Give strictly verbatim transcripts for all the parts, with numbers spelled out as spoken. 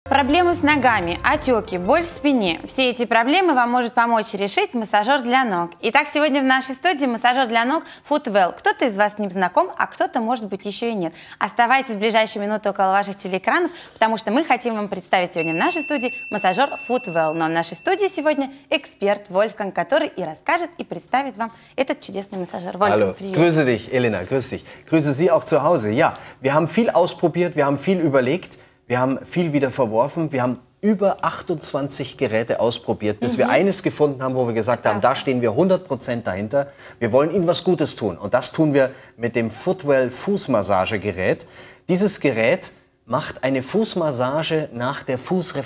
Проблемы с ногами, отеки, боль в спине – все эти проблемы вам может помочь решить массажер для ног. Итак, сегодня в нашей студии массажер для ног Footwell. Кто-то из вас с ним знаком, а кто-то, может быть, еще и нет. Оставайтесь в ближайшие минуты около ваших телеэкранов, потому что мы хотим вам представить сегодня в нашей студии массажер Footwell. Но в нашей студии сегодня эксперт Вольфганг, который и расскажет, и представит вам этот чудесный массажер. Вольфганг, Hallo, привет. Grüße dich, Elena, grüß dich. Grüße Sie auch zu Hause. Ja, wir haben viel ausprobiert, wir haben viel überlegt. Wir haben viel wieder verworfen. Wir haben über achtundzwanzig Geräte ausprobiert, bis mhm. wir eines gefunden haben, wo wir gesagt haben, da stehen wir hundert Prozent dahinter. Wir wollen Ihnen was Gutes tun. Und das tun wir mit dem Footwell Fußmassagegerät. Dieses Gerät macht eine Fußmassage nach der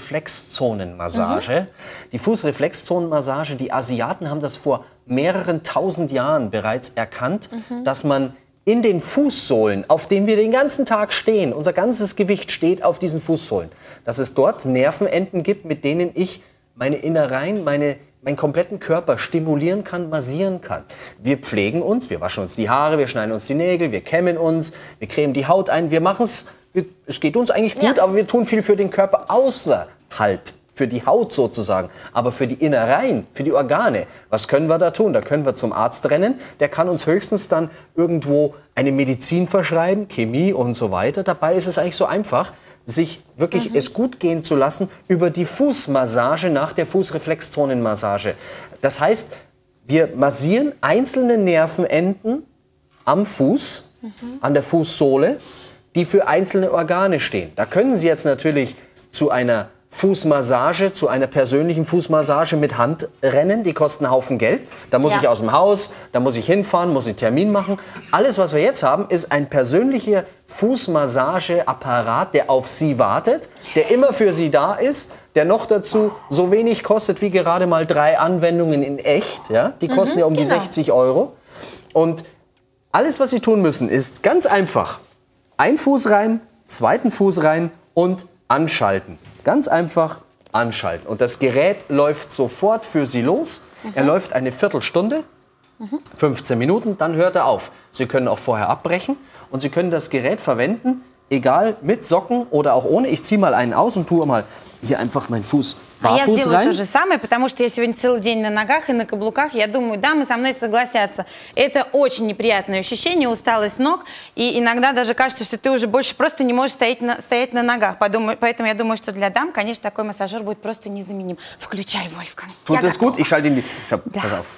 Fußreflexzonenmassage. Mhm. Die Fußreflexzonenmassage, die Asiaten haben das vor mehreren tausend Jahren bereits erkannt, mhm. dass man in den Fußsohlen, auf denen wir den ganzen Tag stehen, unser ganzes Gewicht steht auf diesen Fußsohlen, dass es dort Nervenenden gibt, mit denen ich meine Innereien, meine, meinen kompletten Körper stimulieren kann, massieren kann. Wir pflegen uns, wir waschen uns die Haare, wir schneiden uns die Nägel, wir kämmen uns, wir cremen die Haut ein, wir machen es, es geht uns eigentlich gut, ja. aber wir tun viel für den Körper außerhalb, für die Haut sozusagen, aber für die Innereien, für die Organe. Was können wir da tun? Da können wir zum Arzt rennen, der kann uns höchstens dann irgendwo eine Medizin verschreiben, Chemie und so weiter. Dabei ist es eigentlich so einfach, sich wirklich mhm. es gut gehen zu lassen über die Fußmassage nach der Fußreflexzonenmassage. Das heißt, wir massieren einzelne Nervenenden am Fuß, mhm. an der Fußsohle, die für einzelne Organe stehen. Da können Sie jetzt natürlich zu einer Fußmassage, zu einer persönlichen Fußmassage mit Hand rennen, die kosten einen Haufen Geld. Da muss ja. ich aus dem Haus, da muss ich hinfahren, muss einen Termin machen. Alles, was wir jetzt haben, ist ein persönlicher Fußmassageapparat, der auf Sie wartet, der immer für Sie da ist, der noch dazu so wenig kostet wie gerade mal drei Anwendungen in echt. Ja? Die kosten mhm, ja um genau. die sechzig Euro. Und alles, was Sie tun müssen, ist ganz einfach. Ein Fuß rein, zweiten Fuß rein und anschalten. Ganz einfach anschalten. Und das Gerät läuft sofort für Sie los. Mhm. Er läuft eine Viertelstunde, mhm. fünfzehn Minuten, dann hört er auf. Sie können auch vorher abbrechen und Sie können das Gerät verwenden, egal mit Socken oder auch ohne. Ich ziehe mal einen aus und tue mal hier einfach meinen Fuß А я barfuß сделаю rein. то же самое, потому что я сегодня целый день на ногах и на каблуках. Я думаю, дамы со мной согласятся. Это очень неприятное ощущение, усталость ног. И иногда даже кажется, что ты уже больше просто не можешь стоять на, стоять на ногах. Подумаю, поэтому я думаю, что для дам, конечно, такой массажер будет просто незаменим. Включай, Вольфганг. Tut das gut? Ich schalte ihn. Die, ich hab, Ja. Pass auf.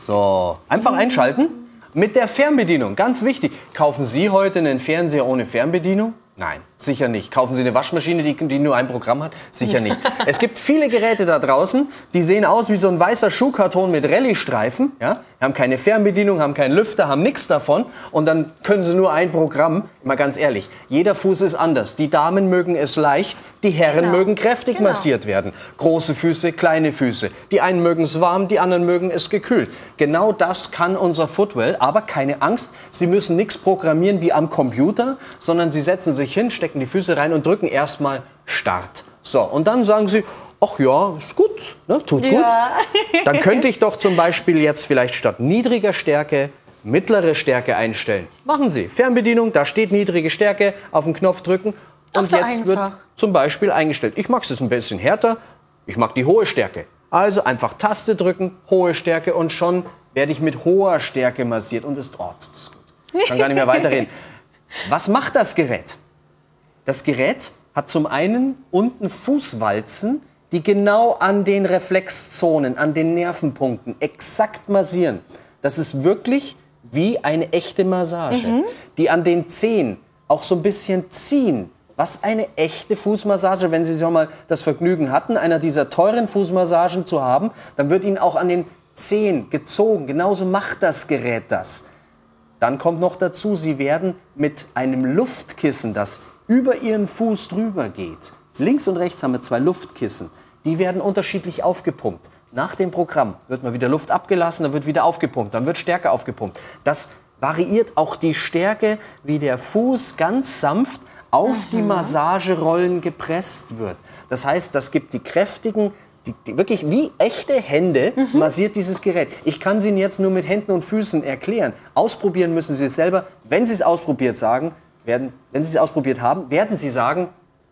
So, einfach einschalten. Mit der Fernbedienung, ganz wichtig. Kaufen Sie heute einen Fernseher ohne Fernbedienung? Nein, sicher nicht. Kaufen Sie eine Waschmaschine, die, die nur ein Programm hat? Sicher nicht. Es gibt viele Geräte da draußen, die sehen aus wie so ein weißer Schuhkarton mit Rallye-Streifen. Ja? Haben keine Fernbedienung, haben keinen Lüfter, haben nichts davon. Und dann können Sie nur ein Programm. Mal ganz ehrlich, jeder Fuß ist anders. Die Damen mögen es leicht, die Herren genau. mögen kräftig genau. massiert werden. Große Füße, kleine Füße. Die einen mögen es warm, die anderen mögen es gekühlt. Genau das kann unser Footwell. Aber keine Angst, Sie müssen nichts programmieren wie am Computer, sondern Sie setzen sich hin, stecken die Füße rein und drücken erstmal Start. So, und dann sagen Sie, ach ja, ist gut, ne, tut ja. gut. Dann könnte ich doch zum Beispiel jetzt vielleicht statt niedriger Stärke mittlere Stärke einstellen. Machen Sie. Fernbedienung, da steht niedrige Stärke, auf den Knopf drücken und so jetzt einfach. wird zum Beispiel eingestellt. Ich mag es ein bisschen härter, ich mag die hohe Stärke. Also einfach Taste drücken, hohe Stärke und schon werde ich mit hoher Stärke massiert und ist, oh, das ist gut. Ich kann gar nicht mehr weiterreden. Was macht das Gerät? Das Gerät hat zum einen unten Fußwalzen, die genau an den Reflexzonen, an den Nervenpunkten exakt massieren. Das ist wirklich wie eine echte Massage, mhm. die an den Zehen auch so ein bisschen ziehen. Was eine echte Fußmassage, wenn Sie schon mal das Vergnügen hatten, einer dieser teuren Fußmassagen zu haben, dann wird Ihnen auch an den Zehen gezogen. Genauso macht das Gerät das. Dann kommt noch dazu, Sie werden mit einem Luftkissen, das über Ihren Fuß drüber geht. Links und rechts haben wir zwei Luftkissen. Die werden unterschiedlich aufgepumpt. Nach dem Programm wird mal wieder Luft abgelassen, dann wird wieder aufgepumpt, dann wird Stärke aufgepumpt. Das variiert auch die Stärke, wie der Fuß ganz sanft auf mhm. die Massagerollen gepresst wird. Das heißt, das gibt die kräftigen, die, die wirklich wie echte Hände mhm. massiert dieses Gerät. Ich kann es Ihnen jetzt nur mit Händen und Füßen erklären. Ausprobieren müssen Sie es selber. Wenn Sie es ausprobiert sagen, werden, wenn Sie es ausprobiert haben, werden Sie sagen,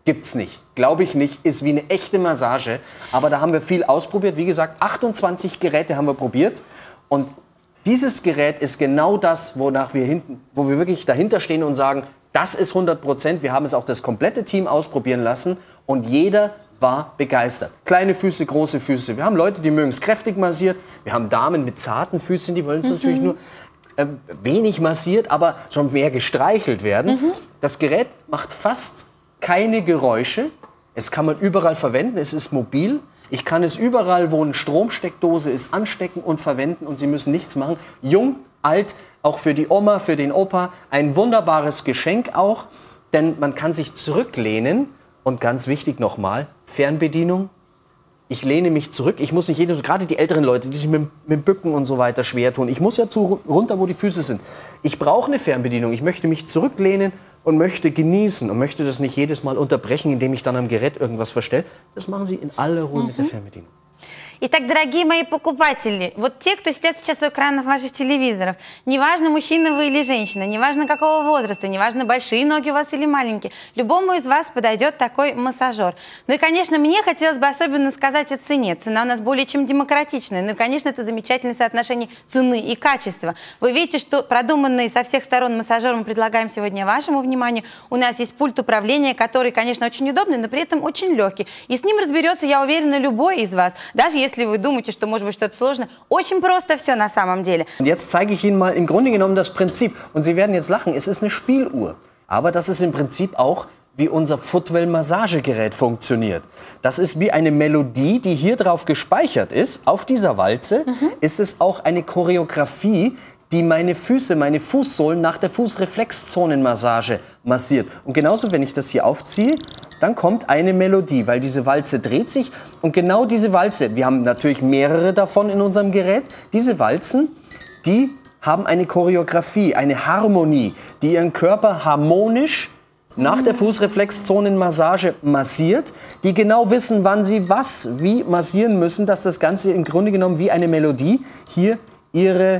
Gibt's nicht. Glaube ich nicht. Ist wie eine echte Massage. Aber da haben wir viel ausprobiert. Wie gesagt, achtundzwanzig Geräte haben wir probiert. Und dieses Gerät ist genau das, wonach wir hinten, wo wir wirklich dahinter stehen und sagen, das ist hundert Prozent. Wir haben es auch das komplette Team ausprobieren lassen. Und jeder war begeistert. Kleine Füße, große Füße. Wir haben Leute, die mögen es kräftig massiert. Wir haben Damen mit zarten Füßen, die wollen es mhm. natürlich nur äh, wenig massiert, aber schon mehr gestreichelt werden. Mhm. Das Gerät macht fast keine Geräusche. Es kann man überall verwenden. Es ist mobil. Ich kann es überall, wo eine Stromsteckdose ist, anstecken und verwenden. Und Sie müssen nichts machen. Jung, alt, auch für die Oma, für den Opa. Ein wunderbares Geschenk auch. Denn man kann sich zurücklehnen. Und ganz wichtig nochmal, Fernbedienung. Ich lehne mich zurück. Ich muss nicht jedes, gerade die älteren Leute, die sich mit, mit dem Bücken und so weiter schwer tun. Ich muss ja zu, runter, wo die Füße sind. Ich brauche eine Fernbedienung. Ich möchte mich zurücklehnen und möchte genießen und möchte das nicht jedes Mal unterbrechen, indem ich dann am Gerät irgendwas verstelle. Das machen Sie in aller Ruhe mhm. mit der Fernbedienung. Итак, дорогие мои покупатели, вот те, кто сидят сейчас у экранов ваших телевизоров, неважно, мужчина вы или женщина, неважно какого возраста, неважно, большие ноги у вас или маленькие, любому из вас подойдет такой массажер. Ну и, конечно, мне хотелось бы особенно сказать о цене. Цена у нас более чем демократичная. Ну и, конечно, это замечательное соотношение цены и качества. Вы видите, что продуманный со всех сторон массажер мы предлагаем сегодня вашему вниманию. У нас есть пульт управления, который, конечно, очень удобный, но при этом очень легкий. И с ним разберется, я уверена, любой из вас, даже если вы думаете, что может быть что-то сложное. Очень просто все на самом деле. Und jetzt zeige ich Ihnen mal im Grunde genommen das Prinzip. Und Sie werden jetzt lachen, es ist eine Spieluhr. Aber das ist im Prinzip auch, wie unser Footwell-Massagegerät funktioniert. Das ist wie eine Melodie, die hier drauf gespeichert ist. Auf dieser Walze mhm. ist es auch eine Choreografie, die meine Füße, meine Fußsohlen nach der Fußreflexzonenmassage massiert. Und genauso, wenn ich das hier aufziehe, dann kommt eine Melodie, weil diese Walze dreht sich. Und genau diese Walze, wir haben natürlich mehrere davon in unserem Gerät, diese Walzen, die haben eine Choreografie, eine Harmonie, die ihren Körper harmonisch nach der Fußreflexzonenmassage massiert, die genau wissen, wann sie was wie massieren müssen, dass das Ganze im Grunde genommen wie eine Melodie hier ihre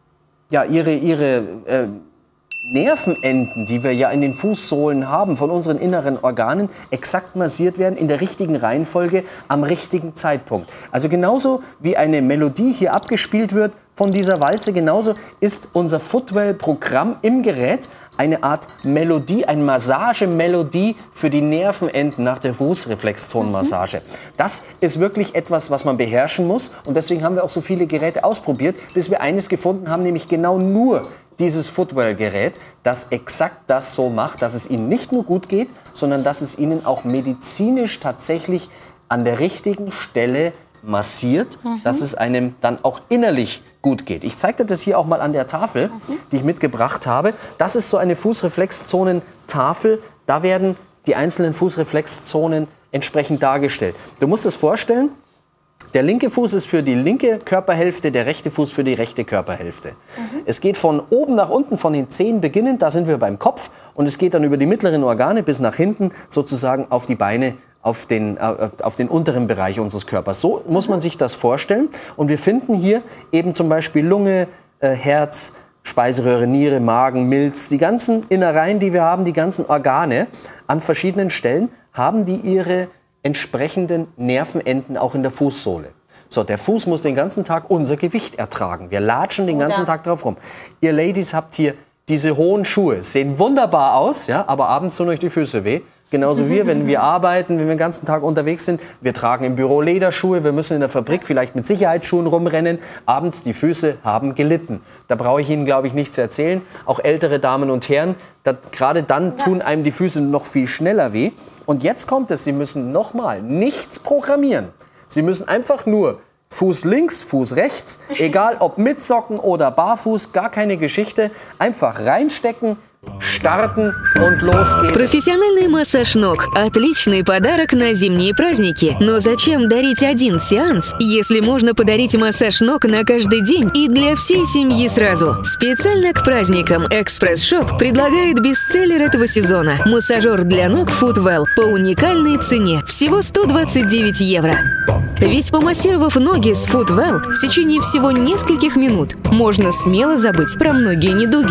Ja, ihre, ihre äh, Nervenenden, die wir ja in den Fußsohlen haben, von unseren inneren Organen, exakt massiert werden in der richtigen Reihenfolge am richtigen Zeitpunkt. Also genauso wie eine Melodie hier abgespielt wird von dieser Walze, genauso ist unser Footwell-Programm im Gerät eine Art Melodie, eine Massagemelodie für die Nervenenden nach der Fußreflexzonenmassage. Mhm. Das ist wirklich etwas, was man beherrschen muss. Und deswegen haben wir auch so viele Geräte ausprobiert, bis wir eines gefunden haben, nämlich genau nur dieses Footwell-Gerät, das exakt das so macht, dass es Ihnen nicht nur gut geht, sondern dass es Ihnen auch medizinisch tatsächlich an der richtigen Stelle massiert, mhm. dass es einem dann auch innerlich gut geht. Ich zeige dir das hier auch mal an der Tafel, mhm. die ich mitgebracht habe. Das ist so eine Fußreflexzonen-Tafel. Da werden die einzelnen Fußreflexzonen entsprechend dargestellt. Du musst es vorstellen, der linke Fuß ist für die linke Körperhälfte, der rechte Fuß für die rechte Körperhälfte. Mhm. Es geht von oben nach unten, von den Zehen beginnend, da sind wir beim Kopf, und es geht dann über die mittleren Organe bis nach hinten, sozusagen auf die Beine, auf den, äh, auf den unteren Bereich unseres Körpers. So muss man sich das vorstellen. Und wir finden hier eben zum Beispiel Lunge, äh, Herz, Speiseröhre, Niere, Magen, Milz, die ganzen Innereien, die wir haben, die ganzen Organe an verschiedenen Stellen, haben die ihre entsprechenden Nervenenden auch in der Fußsohle. So, der Fuß muss den ganzen Tag unser Gewicht ertragen. Wir latschen den ganzen Tag drauf rum. Ihr Ladies habt hier diese hohen Schuhe, sehen wunderbar aus, ja, aber abends tun euch die Füße weh. Genauso wir, wenn wir arbeiten, wenn wir den ganzen Tag unterwegs sind. Wir tragen im Büro Lederschuhe, wir müssen in der Fabrik vielleicht mit Sicherheitsschuhen rumrennen. Abends, die Füße haben gelitten. Da brauche ich Ihnen, glaube ich, nichts erzählen. Auch ältere Damen und Herren, gerade dann tun einem die Füße noch viel schneller weh. Und jetzt kommt es, Sie müssen nochmal nichts programmieren. Sie müssen einfach nur Fuß links, Fuß rechts, egal ob mit Socken oder barfuß, gar keine Geschichte. Einfach reinstecken, starten und los geht's. Профессиональный массаж ног – отличный подарок на зимние праздники. Но зачем дарить один сеанс, если можно подарить массаж ног на каждый день и для всей семьи сразу? Специально к праздникам Экспресс-шоп предлагает бестселлер этого сезона – массажер для ног Footwell по уникальной цене – всего сто двадцать девять евро. Ведь помассировав ноги с Footwell в течение всего нескольких минут, можно смело забыть про многие недуги.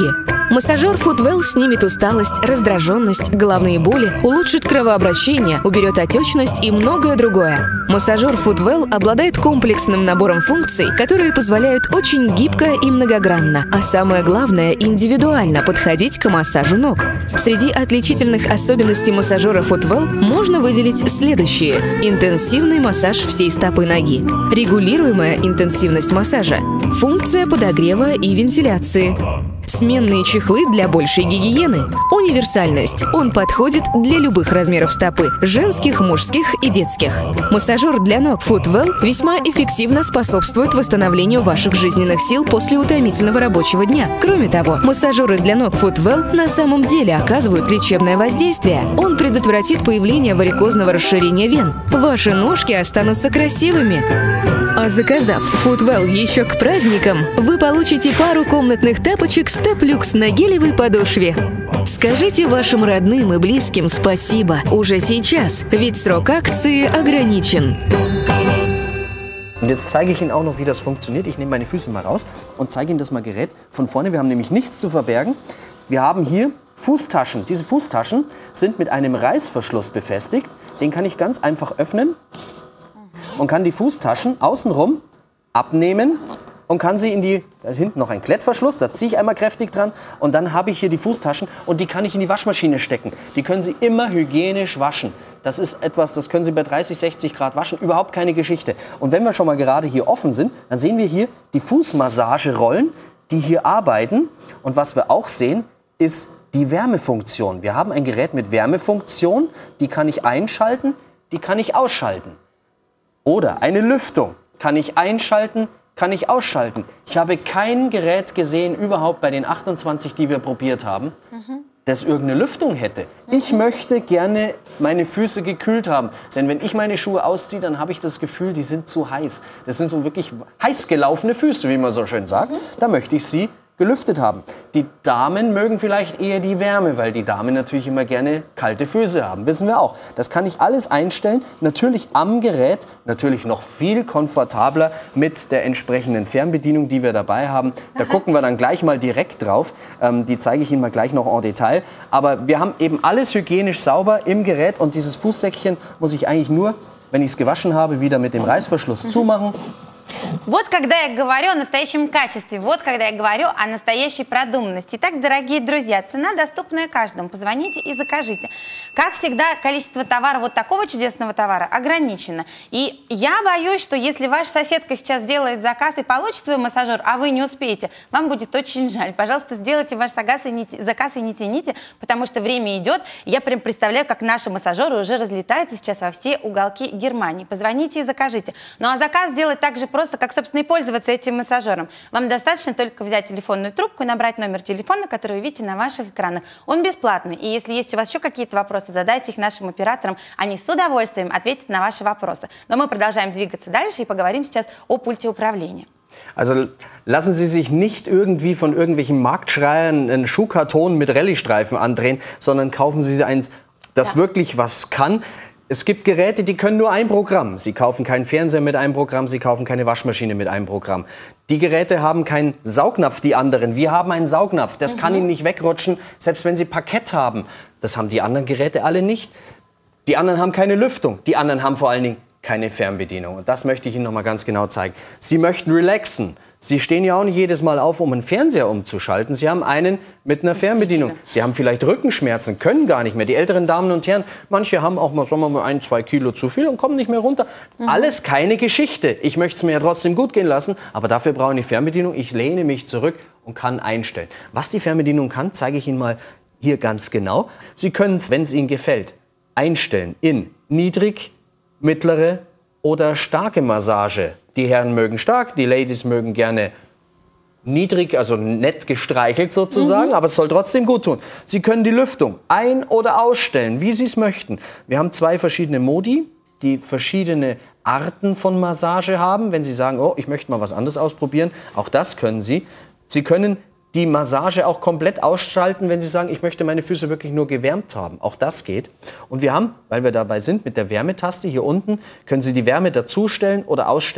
Массажер Footwell снимет усталость, раздраженность, головные боли, улучшит кровообращение, уберет отечность и многое другое. Массажер Footwell обладает комплексным набором функций, которые позволяют очень гибко и многогранно, а самое главное – индивидуально подходить к массажу ног. Среди отличительных особенностей массажера Footwell можно выделить следующие: интенсивный массаж всей стопы ноги, регулируемая интенсивность массажа, функция подогрева и вентиляции, сменные чехлы для большей гигиены, универсальность. Он подходит для любых размеров стопы – женских, мужских и детских. Массажер для ног Footwell весьма эффективно способствует восстановлению ваших жизненных сил после утомительного рабочего дня. Кроме того, массажеры для ног Footwell на самом деле оказывают лечебное воздействие. Он предотвратит появление варикозного расширения вен. Ваши ножки останутся красивыми. А заказав Footwell еще к праздникам, вы получите пару комнатных тапочек Step Lux на гелевой подошве. Скажите вашим родным и близким спасибо уже сейчас, ведь срок акции ограничен. Und jetzt zeige ich Ihnen auch noch, wie das funktioniert. Ich nehme meine Füße mal raus und zeige Ihnen das mal Gerät von vorne. Wir haben nämlich nichts zu verbergen. Wir haben hier Fußtaschen. Diese Fußtaschen sind mit einem Reißverschluss befestigt. Den kann ich ganz einfach öffnen und kann die Fußtaschen außenrum abnehmen und kann sie in die, da ist hinten noch ein Klettverschluss, da ziehe ich einmal kräftig dran und dann habe ich hier die Fußtaschen und die kann ich in die Waschmaschine stecken. Die können Sie immer hygienisch waschen. Das ist etwas, das können Sie bei dreißig, sechzig Grad waschen, überhaupt keine Geschichte. Und wenn wir schon mal gerade hier offen sind, dann sehen wir hier die Fußmassagerollen, die hier arbeiten. Und was wir auch sehen, ist die Wärmefunktion. Wir haben ein Gerät mit Wärmefunktion, die kann ich einschalten, die kann ich ausschalten. Oder eine Lüftung kann ich einschalten, kann ich ausschalten. Ich habe kein Gerät gesehen, überhaupt bei den achtundzwanzig, die wir probiert haben, mhm. das irgendeine Lüftung hätte. Mhm. Ich möchte gerne meine Füße gekühlt haben. Denn wenn ich meine Schuhe ausziehe, dann habe ich das Gefühl, die sind zu heiß. Das sind so wirklich heiß gelaufene Füße, wie man so schön sagt. Mhm. Da möchte ich sie gelüftet haben. Die Damen mögen vielleicht eher die Wärme, weil die Damen natürlich immer gerne kalte Füße haben, wissen wir auch. Das kann ich alles einstellen, natürlich am Gerät, natürlich noch viel komfortabler mit der entsprechenden Fernbedienung, die wir dabei haben. Da Aha. gucken wir dann gleich mal direkt drauf, ähm, die zeige ich Ihnen mal gleich noch en Detail. Aber wir haben eben alles hygienisch sauber im Gerät und dieses Fußsäckchen muss ich eigentlich nur, wenn ich es gewaschen habe, wieder mit dem Reißverschluss mhm. zumachen. Вот когда я говорю о настоящем качестве, вот когда я говорю о настоящей продуманности. Итак, дорогие друзья, цена доступная каждому. Позвоните и закажите. Как всегда, количество товара, вот такого чудесного товара, ограничено. И я боюсь, что если ваша соседка сейчас сделает заказ и получит свой массажер, а вы не успеете, вам будет очень жаль. Пожалуйста, сделайте ваш заказ и не, заказ и не тяните, потому что время идет. Я прям представляю, как наши массажеры уже разлетаются сейчас во все уголки Германии. Позвоните и закажите. Ну а заказ сделать также просто Просто как, собственно, и пользоваться этим массажером. Вам достаточно только взять телефонную трубку и набрать номер телефона, который вы видите на ваших экранах. Он бесплатный. И если есть у вас еще какие-то вопросы, задайте их нашим операторам. Они с удовольствием ответят на ваши вопросы. Но мы продолжаем двигаться дальше и поговорим сейчас о пульте управления. Also lassen Sie sich nicht irgendwie von irgendwelchen Marktschreiern einen Schuhkarton mit Rallye-Streifen andrehen, sondern kaufen Sie eins, das ja. wirklich was kann. Es gibt Geräte, die können nur ein Programm. Sie kaufen keinen Fernseher mit einem Programm, Sie kaufen keine Waschmaschine mit einem Programm. Die Geräte haben keinen Saugnapf, die anderen. Wir haben einen Saugnapf, das mhm. kann Ihnen nicht wegrutschen, selbst wenn Sie Parkett haben. Das haben die anderen Geräte alle nicht. Die anderen haben keine Lüftung, die anderen haben vor allen Dingen keine Fernbedienung. Und das möchte ich Ihnen noch mal ganz genau zeigen. Sie möchten relaxen. Sie stehen ja auch nicht jedes Mal auf, um einen Fernseher umzuschalten. Sie haben einen mit einer Fernbedienung. Sie haben vielleicht Rückenschmerzen, können gar nicht mehr. Die älteren Damen und Herren, manche haben auch mal, sagen wir mal, ein, zwei Kilo zu viel und kommen nicht mehr runter. Mhm. Alles keine Geschichte. Ich möchte es mir ja trotzdem gut gehen lassen, aber dafür brauche ich eine Fernbedienung. Ich lehne mich zurück und kann einstellen. Was die Fernbedienung kann, zeige ich Ihnen mal hier ganz genau. Sie können es, wenn es Ihnen gefällt, einstellen in niedrig, mittlere oder starke Massage. Die Herren mögen stark, die Ladies mögen gerne niedrig, also nett gestreichelt sozusagen, mhm. aber es soll trotzdem gut tun. Sie können die Lüftung ein- oder ausstellen, wie Sie es möchten. Wir haben zwei verschiedene Modi, die verschiedene Arten von Massage haben. Wenn Sie sagen, oh, ich möchte mal was anderes ausprobieren, auch das können Sie. Sie können die Massage auch komplett ausschalten, wenn Sie sagen, ich möchte meine Füße wirklich nur gewärmt haben. Auch das geht. Und wir haben, weil wir dabei sind, mit der Wärmetaste hier unten, können Sie die Wärme dazustellen oder ausstellen,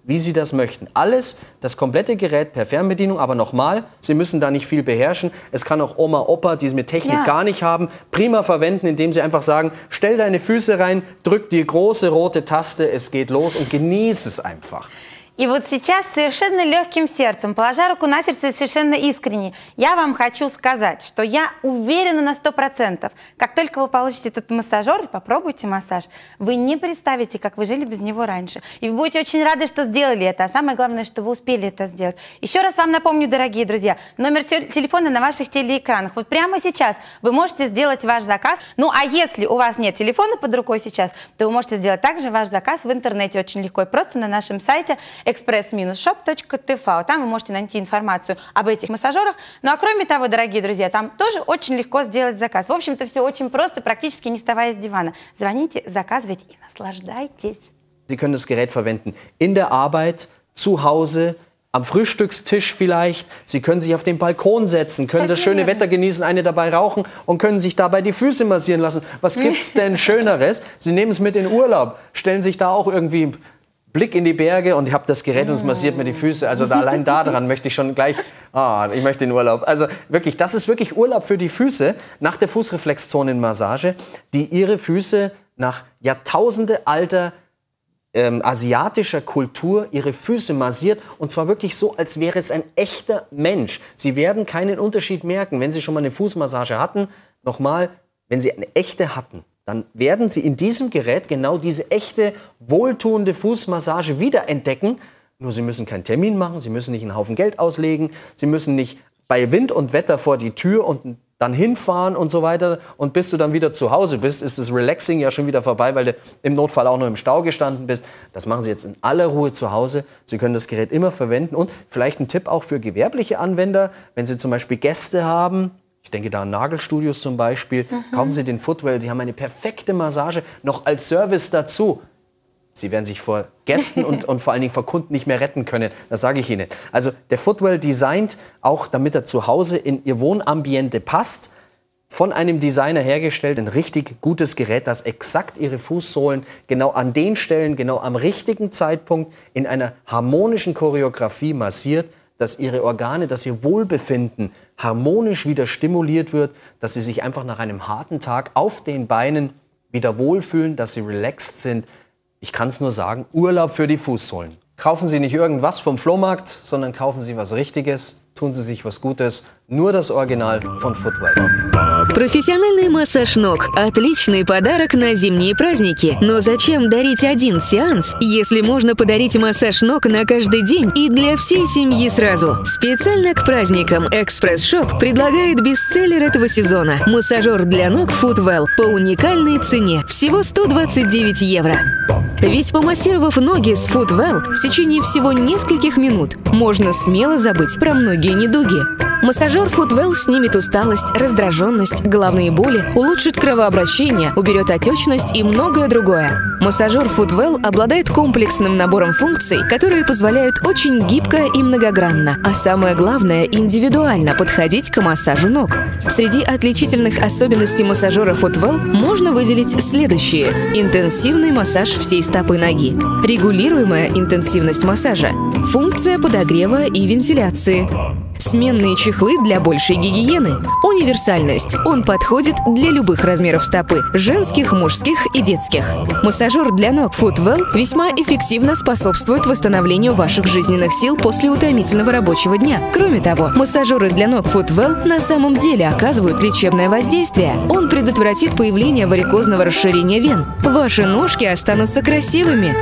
wie Sie das möchten. Alles, das komplette Gerät per Fernbedienung, aber nochmal, Sie müssen da nicht viel beherrschen. Es kann auch Oma, Opa, die es mit Technik ja. gar nicht haben, prima verwenden, indem Sie einfach sagen, stell deine Füße rein, drück die große rote Taste, es geht los und genieße es einfach. И вот сейчас совершенно легким сердцем, положа руку на сердце и совершенно искренне, я вам хочу сказать, что я уверена на сто процентов, как только вы получите этот массажер, попробуйте массаж, вы не представите, как вы жили без него раньше. И вы будете очень рады, что сделали это, а самое главное, что вы успели это сделать. Еще раз вам напомню, дорогие друзья, номер телефона на ваших телеэкранах. Вот прямо сейчас вы можете сделать ваш заказ. Ну а если у вас нет телефона под рукой сейчас, то вы можете сделать также ваш заказ в интернете очень легко и просто на нашем сайте экспресс шоп точка ти ви. Там вы можете найти информацию об этих массажерах. Ну а кроме того, дорогие друзья, там тоже очень легко сделать заказ. В общем-то, все очень просто, практически не вставая с дивана. Звоните, заказывайте и наслаждайтесь. Sie können das Gerät verwenden in der Arbeit, zu Hause, am Frühstückstisch vielleicht. Sie können sich auf den Balkon setzen, können das schöne Wetter genießen, eine dabei rauchen und können sich dabei die Füße massieren lassen. Was gibt's denn Schöneres? Sie nehmen es mit in Urlaub, stellen sich da auch irgendwie Blick in die Berge und ich habe das Gerät und es massiert mir die Füße. Also da, allein daran möchte ich schon gleich, ah, ich möchte in Urlaub. Also wirklich, das ist wirklich Urlaub für die Füße nach der Fußreflexzonenmassage, die Ihre Füße nach Jahrtausende alter ähm, asiatischer Kultur ihre Füße massiert und zwar wirklich so, als wäre es ein echter Mensch. Sie werden keinen Unterschied merken, wenn Sie schon mal eine Fußmassage hatten. Nochmal, wenn Sie eine echte hatten, dann werden Sie in diesem Gerät genau diese echte, wohltuende Fußmassage wiederentdecken. Nur Sie müssen keinen Termin machen, Sie müssen nicht einen Haufen Geld auslegen, Sie müssen nicht bei Wind und Wetter vor die Tür und dann hinfahren und so weiter. Und bis du dann wieder zu Hause bist, ist das Relaxing ja schon wieder vorbei, weil du im Notfall auch noch im Stau gestanden bist. Das machen Sie jetzt in aller Ruhe zu Hause. Sie können das Gerät immer verwenden. Und vielleicht ein Tipp auch für gewerbliche Anwender, wenn Sie zum Beispiel Gäste haben. Ich denke da an Nagelstudios zum Beispiel. Mhm. Kaufen Sie den Footwell, die haben eine perfekte Massage, noch als Service dazu. Sie werden sich vor Gästen und, und vor allen Dingen vor Kunden nicht mehr retten können. Das sage ich Ihnen. Also der Footwell designt auch, damit er zu Hause in Ihr Wohnambiente passt, von einem Designer hergestellt, ein richtig gutes Gerät, das exakt Ihre Fußsohlen genau an den Stellen, genau am richtigen Zeitpunkt in einer harmonischen Choreografie massiert, dass Ihre Organe, dass Ihr Wohlbefinden harmonisch wieder stimuliert wird, dass Sie sich einfach nach einem harten Tag auf den Beinen wieder wohlfühlen, dass Sie relaxed sind. Ich kann es nur sagen, Urlaub für die Fußsohlen. Kaufen Sie nicht irgendwas vom Flohmarkt, sondern kaufen Sie was Richtiges, tun Sie sich was Gutes. Nur das Original von Footwell. Профессиональный массаж ног – отличный подарок на зимние праздники. Но зачем дарить один сеанс, если можно подарить массаж ног на каждый день и для всей семьи сразу? Специально к праздникам экспресс шоп предлагает бестселлер этого сезона – массажер для ног Footwell по уникальной цене – всего сто двадцать девять евро. Ведь помассировав ноги с Footwell в течение всего нескольких минут, можно смело забыть про многие недуги. Массажер Footwell снимет усталость, раздраженность, головные боли, улучшит кровообращение, уберет отечность и многое другое. Массажер Footwell обладает комплексным набором функций, которые позволяют очень гибко и многогранно, а самое главное – индивидуально подходить к массажу ног. Среди отличительных особенностей массажера Footwell можно выделить следующие: интенсивный массаж всей стопы ноги, регулируемая интенсивность массажа, функция подогрева и вентиляции, сменные чехлы для большей гигиены, универсальность. Он подходит для любых размеров стопы – женских, мужских и детских. Массажер для ног Footwell весьма эффективно способствует восстановлению ваших жизненных сил после утомительного рабочего дня. Кроме того, массажеры для ног Footwell на самом деле оказывают лечебное воздействие. Он предотвратит появление варикозного расширения вен. Ваши ножки останутся красивыми.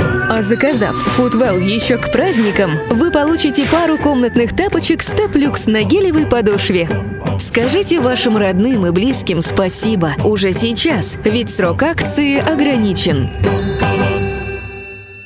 А заказав Footwell еще к праздникам, вы получите пару комнатных тапочек Step Lux на гелевой подошве. Скажите вашим родным и близким спасибо уже сейчас, ведь срок акции ограничен.